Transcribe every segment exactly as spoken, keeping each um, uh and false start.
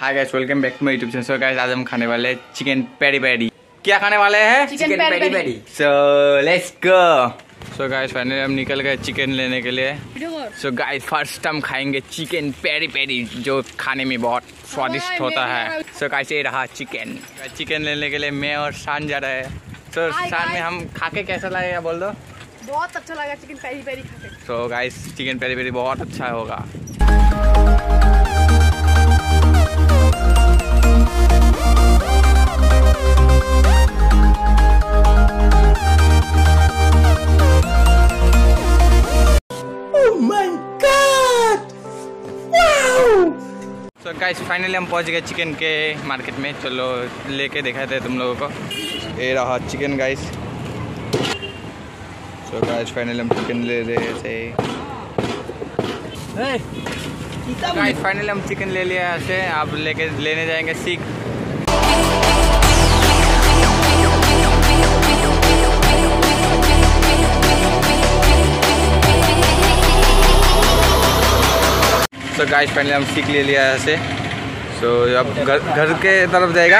Hi guys, welcome back to my YouTube channel. So guys, आज हम खाने वाले चिकन पेरी पेरी। क्या खाने वाले हैं? Chicken peri peri. So let's go. So guys, finally हम निकल गए चिकन लेने के लिए। सो गाइस, फर्स्ट हम खाएंगे चिकन पेरी पेरी, जो खाने में बहुत स्वादिष्ट होता है। सो गाइस, ये रहा चिकन। चिकन लेने के लिए मैं और शान जा रहे हैं। सो शान में हम खा के कैसा लगेगा बोल दो? बहुत अच्छा लगा चिकन पेरी पेरी खा के। So guys, chicken peri peri बहुत अच्छा होगा। सो गाइस, फाइनली हम पहुंच गए चिकन के मार्केट में। चलो लेके दिखाते हैं तुम लोगों को। ये रहा chicken guys. So guys, finally हम चिकन ले रहे थे। गाइस, फाइनली हम चिकन ले लिया यहाँ से। आप लेके लेने जाएंगे सीख। सो गाइस, फाइनली हम सीख ले लिया यहाँ से। सो so, अब घर घर के तरफ जाएगा।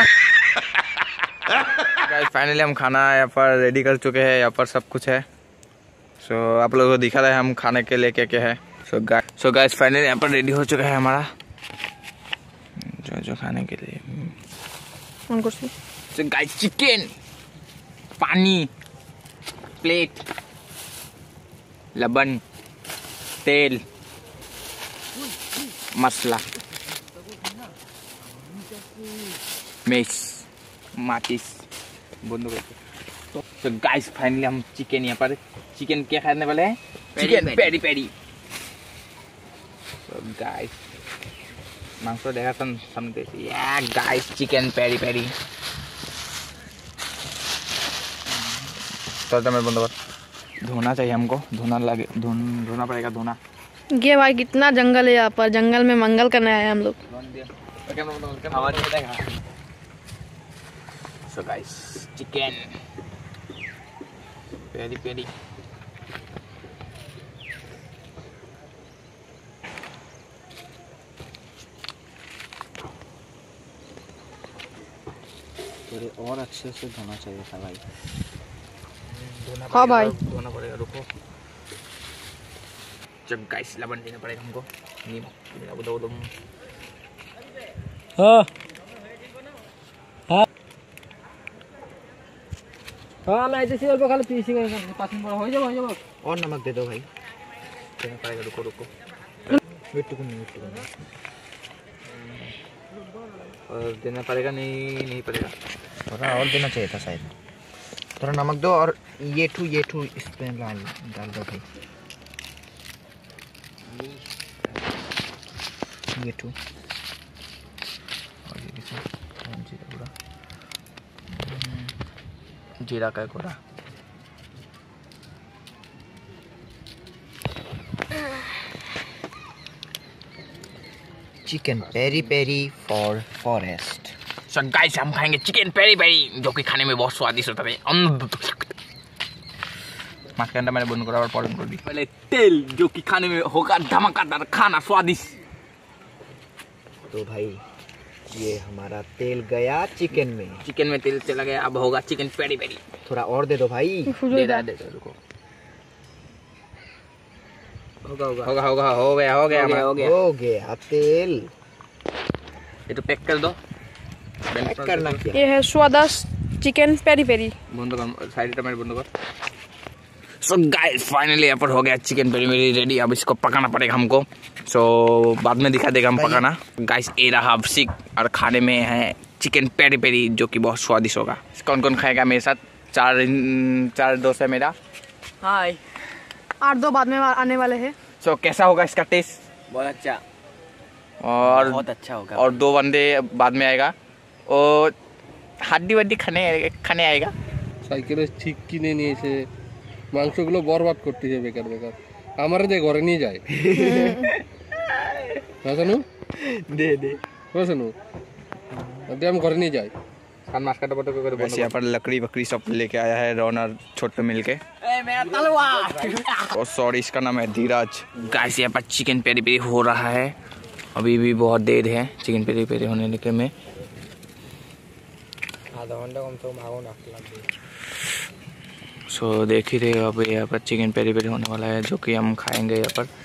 गाइस, फाइनली हम खाना यहाँ पर रेडी कर चुके हैं। यहाँ पर सब कुछ है। सो so, आप लोगों को दिखा रहे हैं हम खाने के लिए क्या क्या है। So guys so guys finally यहाँ पर रेडी हो चुका है हमारा जो जो खाने के लिए। सो गाइस, चिकन, पानी, प्लेट, लबन, तेल, मसला, मेस, माचिस, बंदूक। तो गाइस, फाइनली हम चिकन यहाँ पर चिकन क्या खाने वाले हैं? Chicken peri peri. तो गाइस, मांस देखा सन समझे या गाइस, चिकन पेरी पेरी। तो मैं बंदोबस्त धोना चाहिए हमको। धोना लगे धोन धोना पड़ेगा धोना। ये भाई कितना जंगल है यहाँ पर। जंगल में मंगल करने आए हम लोग। So guys, chicken peri peri. थोड़े और अच्छे से धोना चाहिए था भाई। हाँ भाई, धोना पड़ेगा। रुको, जब गाइस लबन देना पड़ेगा हमको। नींबू दो दो। हाँ हाँ हाँ मैं ऐसे सिर्फ खाली पीसी कर पास में हो जाओ हो जाओ। और नमक दे दो भाई। देना पड़ेगा। रुको रुको, मिट्टू को नहीं मिट्टू को नहीं। और देना पड़ेगा। नहीं नहीं पड़ेगा, थोड़ा और देना चाहिए था शायद। थोड़ा नमक दो और ये ठू ये ठू इस पे डाल डाल दो भाई। ये टू और ये देखो जीरा पूरा, जीरा का कोड़ा। Chicken peri peri for forest. So guys, हम खाएंगे चिकन पेरी पेरी, जो कि खाने में बहुत स्वादिष्ट होता है। मास्क के अंदर मैंने बंद करा और पॉलिश कर दी। पहले तेल, जो कि खाने में होगा धमाकेदार, खाना स्वादिष्ट। तो भाई, ये हमारा तेल गया चिकन में। चिकन में तेल चला गया। अब होगा चिकन पेरी पेरी। थोड़ा और दे दो भाई। दे रहा दे दो। रुको, होगा होगा होगा होगा हो गया हो गया हो गया हो गया हो गया तेल। ये तो पैक कर दो। पैक करना क्या? ये है स्वादिष्ट चिकन पेरी पेरी। बंद कर साइड में, बंद कर। सो गाइस, फाइनली यहाँ पर हो गया चिकन पेरी पेरी रेडी। अब इसको पकाना पड़ेगा हमको। सो so, बाद में दिखा देगा हम पकाना। गाइस, ये रहा सीख और खाने में है चिकन पेरी पेरी, जो कि बहुत स्वादिष्ट होगा। कौन कौन खाएगा मेरे साथ? चार चार दोस्त है मेरा। हाय, आठ दो बाद में आने वाले हैं। सो so, कैसा होगा इसका टेस्ट? बहुत अच्छा और बहुत अच्छा होगा। और दो बंदे बाद में आएगा। और हड्डी वड्डी खाने खाने आएगा। साइकेल ठीक किने निয়েছে, মাংসগুলো বরবাদ করতেছে বেকার বেকার। আমারে দে ঘরে নিয়ে যায়। রাজানু দে দে রাজানু দে हम घरे नहीं जाए। खान मास्क का टपटो कर। वैसे यहाँ पर लकड़ी बकड़ी सब लेके आया है रॉन और छोटे मिलके। ए मेरा तलवार। और सॉरी, इसका नाम है धीरज। गाइस, यहाँ पर चिकन पेरी पेरी हो रहा है। अभी भी बहुत देर है चिकन पेरी पेरी होने के में। आधा घंटा कम से कम आगो ना सो देख ही रहे हो अब यहाँ पर चिकन पेरी पेरी होने वाला है जो कि हम खाएंगे यहाँ पर।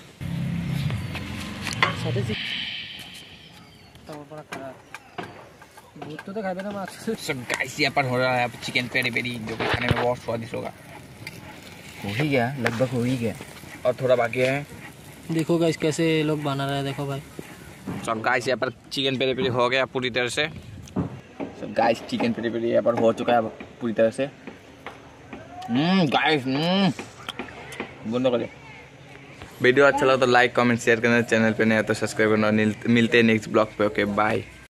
तो तो खाए ना सो गाइस यहाँ पर हो रहा है अब चिकन पेरी पेरी जो कि खाने में बहुत स्वादिष्ट होगा। हो ही गया, लगभग हो ही गया और थोड़ा बाकी है। देखो गाइस कैसे लोग बना रहे हैं, देखो भाई। सो गाइस यहाँ पर चिकन पेरी पेरी हो गया पूरी तरह से। So guys chicken peri peri यहाँ पर हो चुका है पूरी तरह से। हम्म गाइस बंद कर दे। वीडियो अच्छा लगा तो लाइक कमेंट शेयर करना, चैनल पे नया तो सब्सक्राइब करना। मिलते हैं नेक्स्ट ब्लॉग पे। Okay bye.